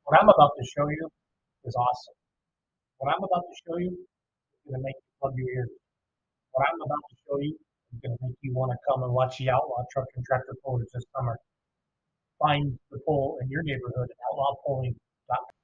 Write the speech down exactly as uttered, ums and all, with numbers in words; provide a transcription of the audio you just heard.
What I'm about to show you is awesome. What I'm about to show you is going to make you plug your ears. What I'm about to show you is going to make you want to come and watch the Outlaw Truck and Tractor Pullers this summer. Find the poll in your neighborhood at outlaw polling dot com.